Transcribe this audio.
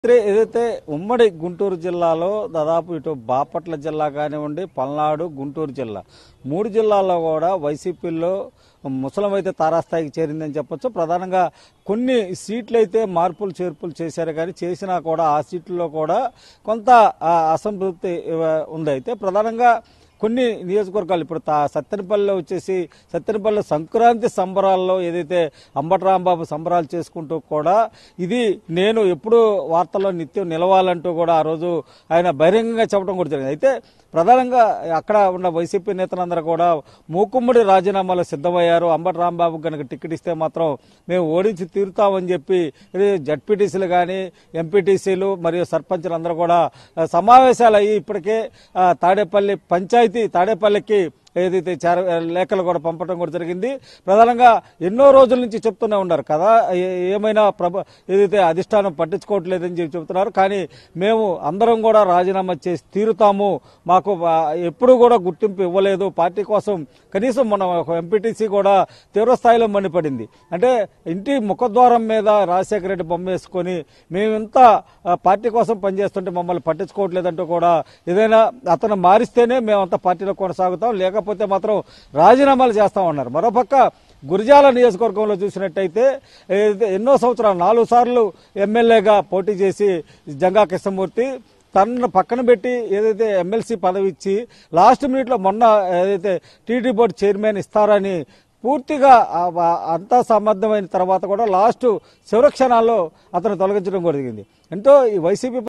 ఏదైతే ఉమ్మడి గుంటూరు జిల్లాలో దాదాపు ఇటు బాపట్ల జిల్లా కానివ్వండి, పల్నాడు, గుంటూరు జిల్లా 3 జిల్లాల్లో కూడా వైసీపీలో ముసలం అయితే తారాస్థాయికి చేరిందని చెప్పొచ్చు. ప్రధానంగా కొన్ని సీట్లు అయితే మార్పులు చేర్పులు చేశారు, కానీ చేసినా కూడా ఆ సీట్లలో కూడా కొంత అసంతృప్తి ఉంది. అయితే ప్రధానంగా కొన్ని నియోజకవర్గాలు ఇప్పుడు సత్తెనపల్లిలో వచ్చేసి సత్తెనపల్లి సంక్రాంతి సంబరాల్లో ఏదైతే అంబటి రాంబాబు సంబరాలు చేసుకుంటూ కూడా ఇది నేను ఎప్పుడు వార్తల్లో నిత్యం నిలవాలంటూ కూడా ఆ రోజు ఆయన బహిరంగంగా చెప్పడం కూడా జరిగింది. అయితే ప్రధానంగా అక్కడ ఉన్న వైసీపీ నేతలందరూ కూడా మూకుమ్మడి రాజీనామాలు సిద్ధమయ్యారు. అంబటి రాంబాబు కనుక టికెట్ ఇస్తే మాత్రం మేము ఓడించి తీరుతామని చెప్పి జడ్పీటీసీలు కానీ, ఎంపీటీసీలు మరియు సర్పంచులు అందరూ కూడా సమావేశాలు అయ్యి ఇప్పటికే తాడేపల్లికి ఏదైతే లేఖలు కూడా పంపడం కూడా జరిగింది. ప్రధానంగా ఎన్నో రోజుల నుంచి చెప్తూనే ఉన్నారు కదా, ఏమైనా ఏదైతే అధిష్టానం పట్టించుకోవట్లేదని చెప్పి చెబుతున్నారు. కానీ మేము అందరం కూడా రాజీనామా చేసి తీరుతాము, మాకు ఎప్పుడు కూడా గుర్తింపు ఇవ్వలేదు, పార్టీ కోసం కనీసం మన ఎంపీటీసీ కూడా తీవ్రస్థాయిలో మండిపడింది. అంటే ఇంటి ముఖద్వారం మీద రాజశేఖర రెడ్డి బొమ్మ వేసుకొని మేమింత పార్టీ కోసం పనిచేస్తుంటే మమ్మల్ని పట్టించుకోవట్లేదంటూ కూడా ఏదైనా అతను మారిస్తేనే మేమంతా పార్టీలో కొనసాగుతాం, లేకపోతే మాత్రం రాజీనామాలు చేస్తామన్నారు. మరోపక్క గురిజాల నియోజకవర్గంలో చూసినట్టయితే ఎన్నో సంవత్సరాలు 4 సార్లు ఎమ్మెల్యేగా పోటీ చేసి జంగా కృష్ణమూర్తి తనను పక్కన పెట్టి ఏదైతే ఎమ్మెల్సీ పదవి ఇచ్చి లాస్ట్ మినిట్లో మొన్న ఏదైతే టీడీ బోర్డు చైర్మన్ ఇస్తారని పూర్తిగా అంతా సమర్థమైన తర్వాత కూడా లాస్ట్ చివరి క్షణాల్లో అతను తొలగించడం జరిగింది. ఎంతో ఈ వైసీపీ